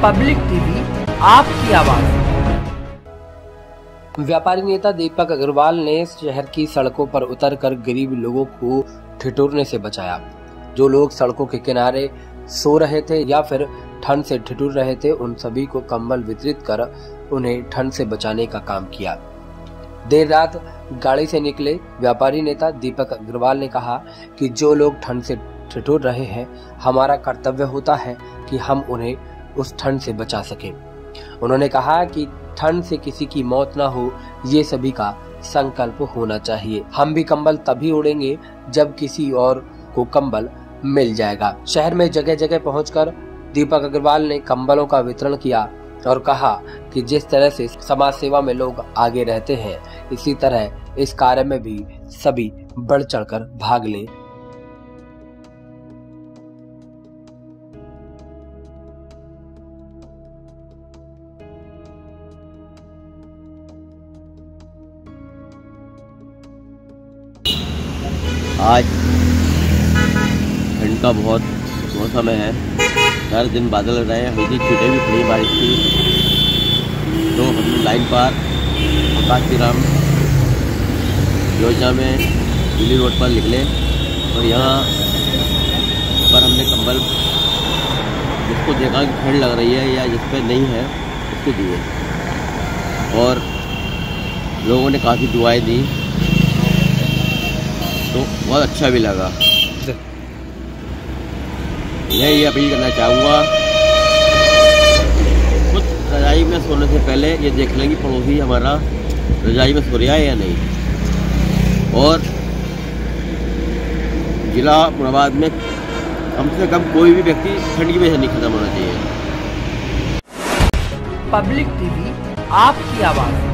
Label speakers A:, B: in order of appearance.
A: Public TV, आपकी आवाज।
B: व्यापारी नेता दीपक अग्रवाल ने शहर की सड़कों पर उतरकर गरीब लोगों को ठिठुरने से बचाया। जो लोग सड़कों के किनारे सो रहे थे या फिर ठंड से ठिठुर रहे थे, उन सभी को कंबल वितरित कर उन्हें ठंड से बचाने का काम किया। देर रात गाड़ी से निकले व्यापारी नेता दीपक अग्रवाल ने कहा कि जो लोग ठंड से ठिठुर रहे हैं, हमारा कर्तव्य होता है कि हम उन्हें उस ठंड से बचा सकें। उन्होंने कहा कि ठंड से किसी की मौत ना हो, ये सभी का संकल्प होना चाहिए। हम भी कंबल तभी ओढ़ेंगे जब किसी और को कंबल मिल जाएगा। शहर में जगह जगह पहुंचकर दीपक अग्रवाल ने कंबलों का वितरण किया और कहा कि जिस तरह से समाज सेवा में लोग आगे रहते हैं, इसी तरह इस कार्य में भी सभी बढ़ चढ़कर भाग लें।
C: आज ठंड का बहुत मौसम है। हर दिन बादल रहे हैं, हल्की छींटें भी पड़ी बारिश की। तो हम लाइन पार आकाश श्री राम योजना में दिल्ली रोड पर निकले और यहाँ पर हमने कंबल जिसको देखा कि ठंड लग रही है या जिस पर नहीं है उसको दिए और लोगों ने काफ़ी दुआएं दी, तो बहुत अच्छा भी लगा। मैं ये अपील करना चाहूँगा, खुद रजाई में सोने से पहले ये देख लें कि पड़ोसी हमारा रजाई में सो रहा है या नहीं। और जिला मुरादाबाद में कम से कम कोई भी व्यक्ति ठंड की वजह से नहीं खत्म होना चाहिए।
A: पब्लिक टीवी, आपकी आवाज़।